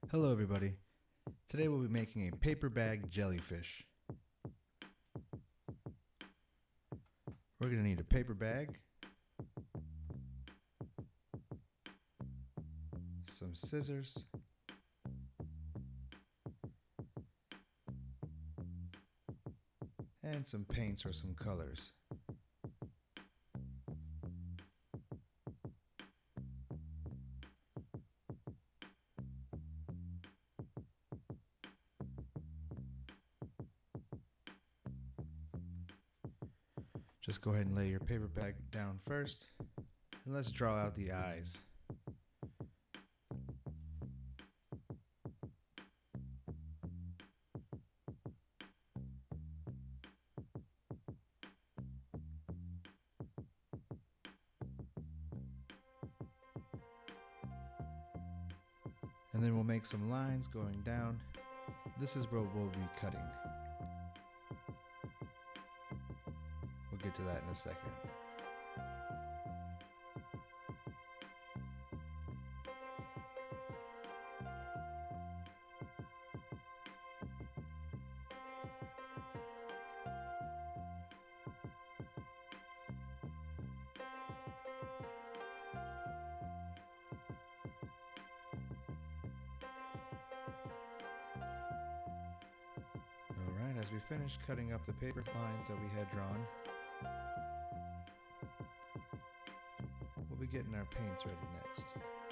Hello everybody. Today we'll be making a paper bag jellyfish. We're going to need a paper bag, some scissors, and some paints or some colors. Just go ahead and lay your paper bag down first, and let's draw out the eyes. And then we'll make some lines going down. This is where we'll be cutting. We'll get to that in a second. Alright, as we finish cutting up the paper lines that we had drawn, we'll be getting our paints ready next.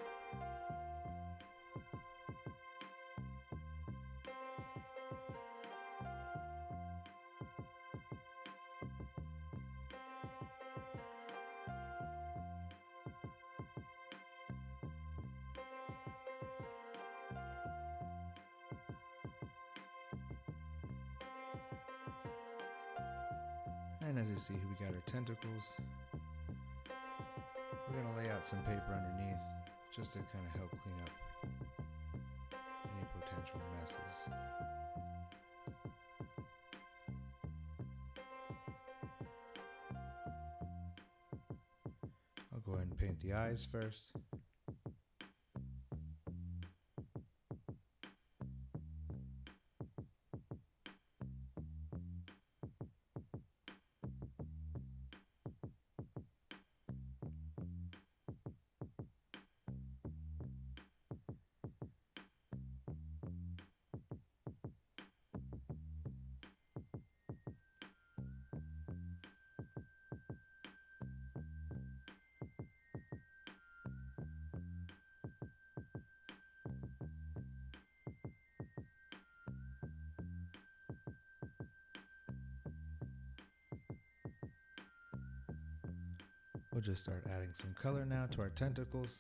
And as you see, we got our tentacles. We're going to lay out some paper underneath just to kind of help clean up any potential messes. I'll go ahead and paint the eyes first. We'll just start adding some color now to our tentacles.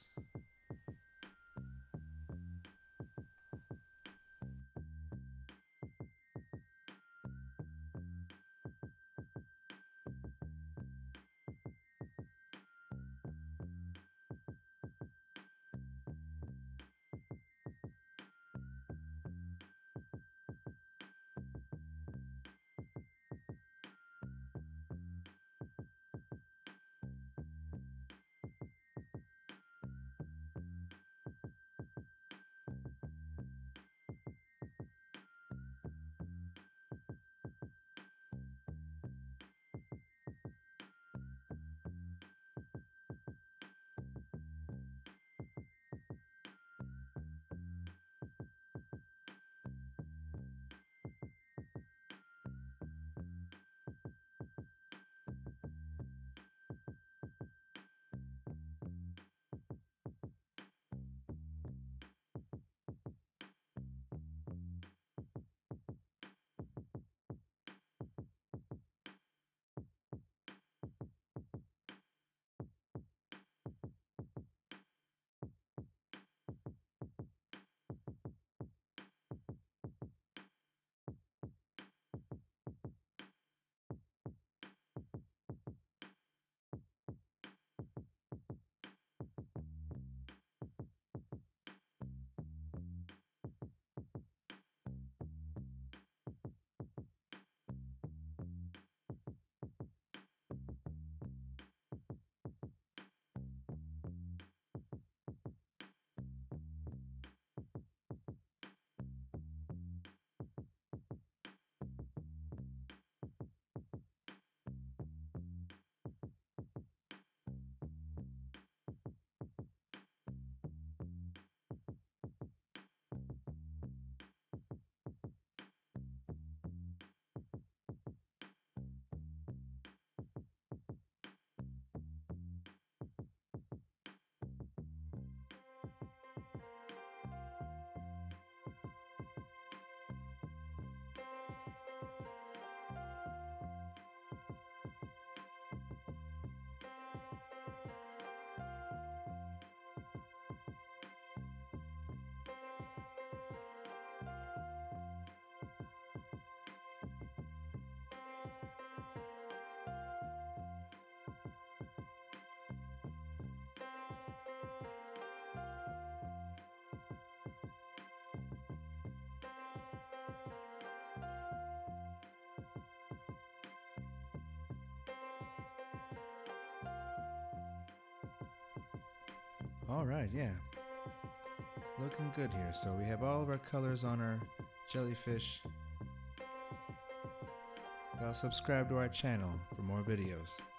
Alright, yeah. Looking good here. So we have all of our colors on our jellyfish. Y'all subscribe to our channel for more videos.